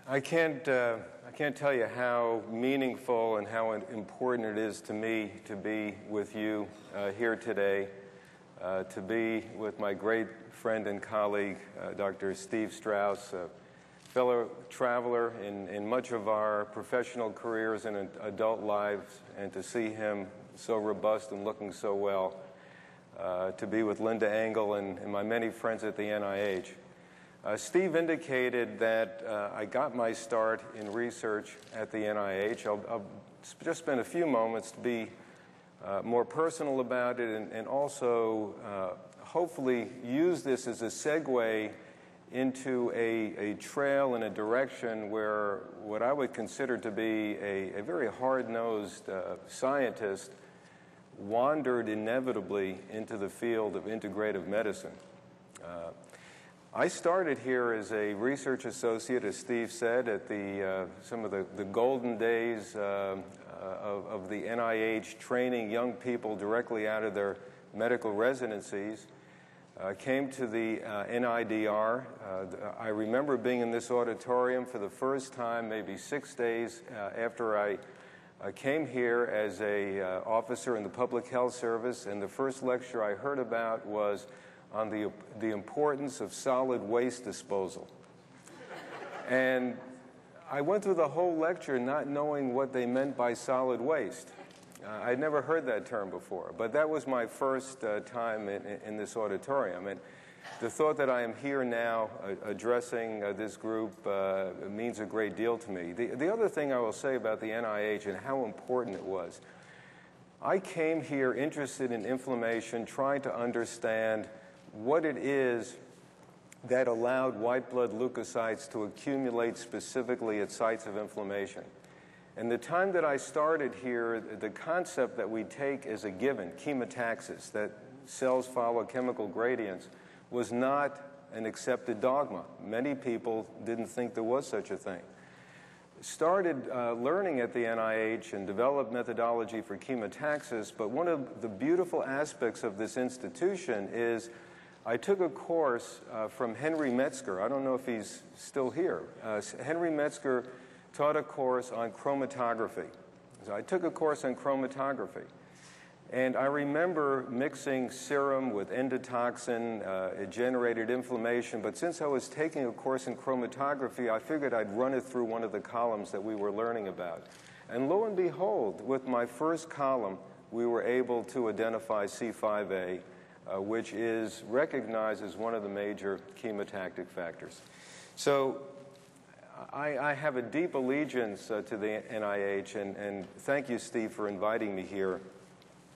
I can't tell you how meaningful and how important it is to me to be with you here today, to be with my great friend and colleague, Dr. Steve Strauss, a fellow traveler in much of our professional careers and adult lives, and to see him so robust and looking so well, to be with Linda Engel and my many friends at the NIH. Steve indicated that I got my start in research at the NIH. I'll just spend a few moments to be more personal about it and also hopefully use this as a segue into a trail and a direction where what I would consider to be a very hard-nosed scientist wandered inevitably into the field of integrative medicine. I started here as a research associate, as Steve said, at some of the golden days of the NIH, training young people directly out of their medical residencies. Came to the NIDR. I remember being in this auditorium for the first time, maybe 6 days after I came here as an officer in the public health service, and the first lecture I heard about was on the importance of solid waste disposal. And I went through the whole lecture not knowing what they meant by solid waste. I'd never heard that term before, but that was my first time in this auditorium. And the thought that I am here now addressing this group means a great deal to me. The other thing I will say about the NIH and how important it was, I came here interested in inflammation, trying to understand what it is that allowed white blood leukocytes to accumulate specifically at sites of inflammation. And the time that I started here, the concept that we take as a given, chemotaxis, that cells follow chemical gradients, was not an accepted dogma. Many people didn't think there was such a thing. Started learning at the NIH and developed methodology for chemotaxis, but one of the beautiful aspects of this institution is I took a course from Henry Metzger. I don't know if he's still here. Henry Metzger taught a course on chromatography. So I took a course on chromatography. And I remember mixing serum with endotoxin. It generated inflammation. But since I was taking a course in chromatography, I figured I'd run it through one of the columns that we were learning about. And lo and behold, with my first column, we were able to identify C5a, which is recognized as one of the major chemotactic factors. So I have a deep allegiance to the NIH, and thank you, Steve, for inviting me here